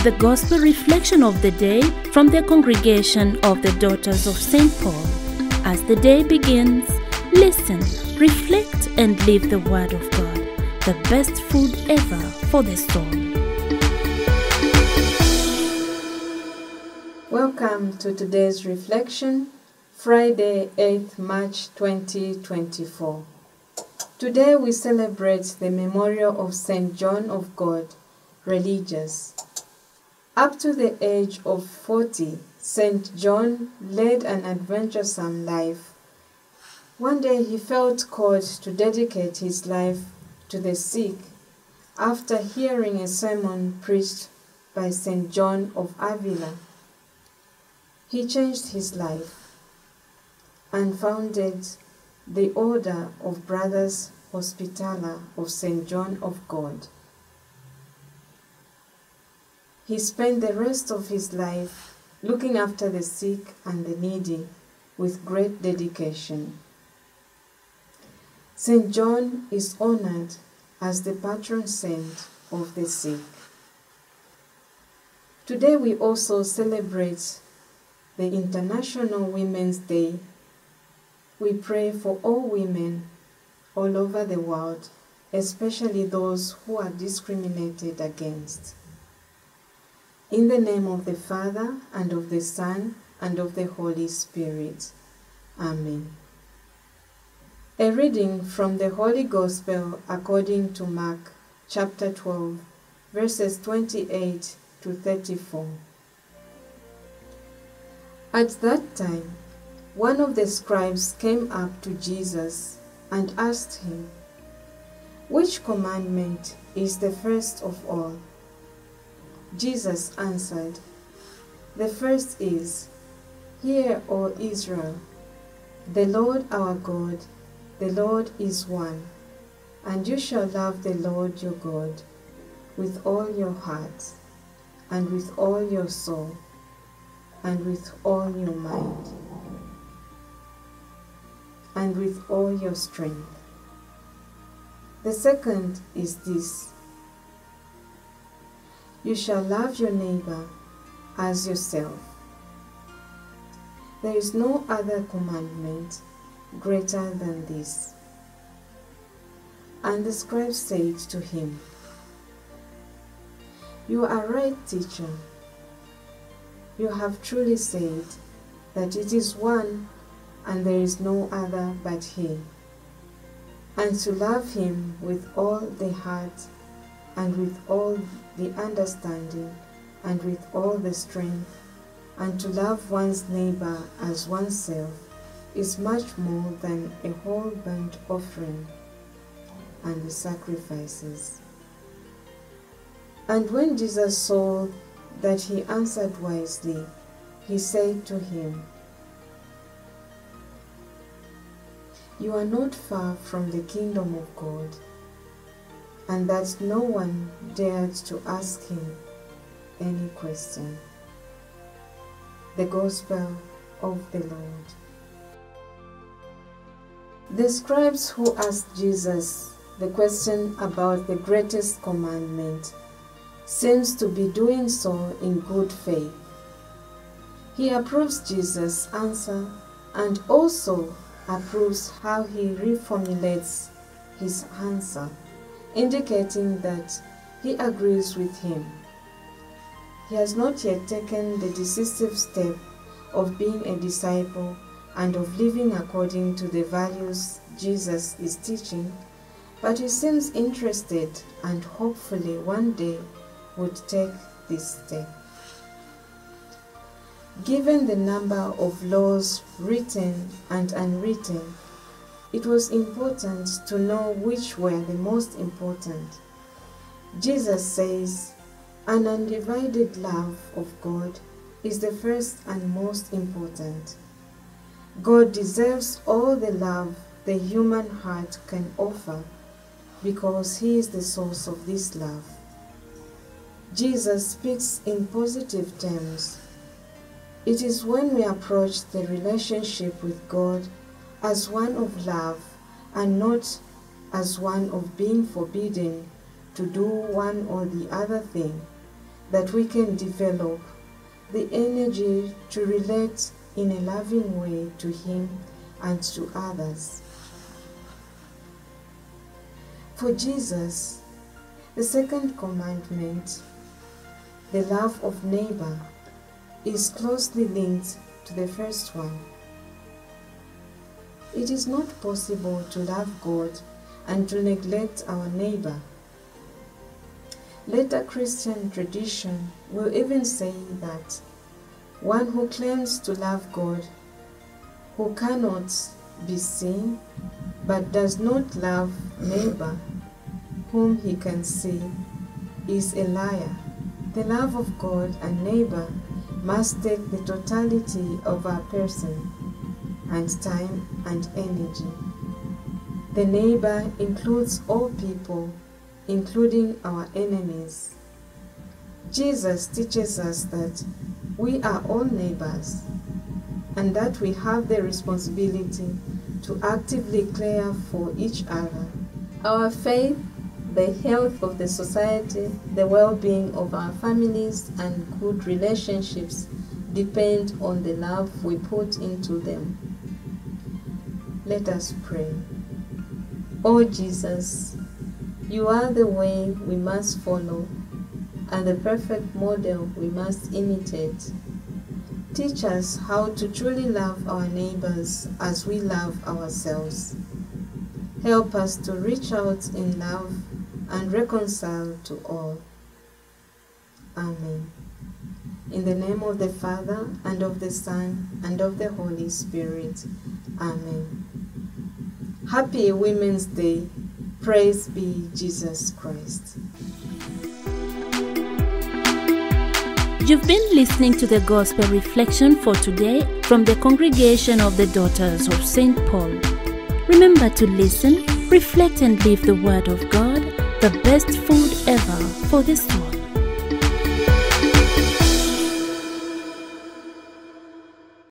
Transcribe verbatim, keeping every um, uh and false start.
the Gospel reflection of the day from the congregation of the Daughters of Saint Paul. As the day begins, listen, reflect, and live the Word of God, the best food ever for the soul. Welcome to today's reflection, Friday, eighth March twenty twenty-four. Today we celebrate the memorial of Saint John of God, religious. Up to the age of forty, Saint John led an adventuresome life. One day he felt called to dedicate his life to the sick after hearing a sermon preached by Saint John of Avila. He changed his life and founded the Order of Brothers Hospitaller of Saint John of God. He spent the rest of his life looking after the sick and the needy with great dedication. Saint John is honored as the patron saint of the sick. Today we also celebrate the International Women's Day. We pray for all women all over the world, especially those who are discriminated against. In the name of the Father, and of the Son, and of the Holy Spirit. Amen. A reading from the Holy Gospel according to Mark, chapter twelve, verses twenty-eight to thirty-four. At that time, one of the scribes came up to Jesus and asked him, "Which commandment is the first of all?" Jesus answered, "The first is, 'Hear, O Israel, the Lord our God, the Lord is one, and you shall love the Lord your God with all your heart, and with all your soul, and with all your mind, and with all your strength. The second is this, you shall love your neighbor as yourself. There is no other commandment greater than this." And the scribe said to him, "You are right, teacher. You have truly said that it is one and there is no other but He, and to love Him with all the heart, and with all the understanding, and with all the strength, and to love one's neighbor as oneself is much more than a whole burnt offering and the sacrifices." And when Jesus saw that he answered wisely, he said to him, "You are not far from the kingdom of God." And that no one dared to ask him any question. The Gospel of the Lord. The scribes who asked Jesus the question about the greatest commandment seems to be doing so in good faith. He approves Jesus' answer and also approves how he reformulates his answer, indicating that he agrees with him. He has not yet taken the decisive step of being a disciple and of living according to the values Jesus is teaching, but he seems interested and hopefully one day would take this step. Given the number of laws written and unwritten, it was important to know which were the most important. Jesus says, an undivided love of God is the first and most important. God deserves all the love the human heart can offer because He is the source of this love. Jesus speaks in positive terms. It is when we approach the relationship with God as one of love and not as one of being forbidden to do one or the other thing that we can develop the energy to relate in a loving way to Him and to others. For Jesus, the second commandment, the love of neighbor, is closely linked to the first one. It is not possible to love God and to neglect our neighbor. Later Christian tradition will even say that one who claims to love God, who cannot be seen, but does not love neighbor whom he can see, is a liar. The love of God and neighbor must take the totality of our person and time and energy. The neighbor includes all people, including our enemies. Jesus teaches us that we are all neighbors and that we have the responsibility to actively care for each other. Our faith, the health of the society, the well-being of our families, and good relationships depend on the love we put into them. Let us pray. O Jesus, you are the way we must follow and the perfect model we must imitate. Teach us how to truly love our neighbors as we love ourselves. Help us to reach out in love and reconcile to all. Amen. In the name of the Father, and of the Son, and of the Holy Spirit. Amen. Happy Women's Day. Praise be Jesus Christ. You've been listening to the Gospel Reflection for today from the Congregation of the Daughters of Saint Paul. Remember to listen, reflect and live the Word of God, the best food ever for the soul.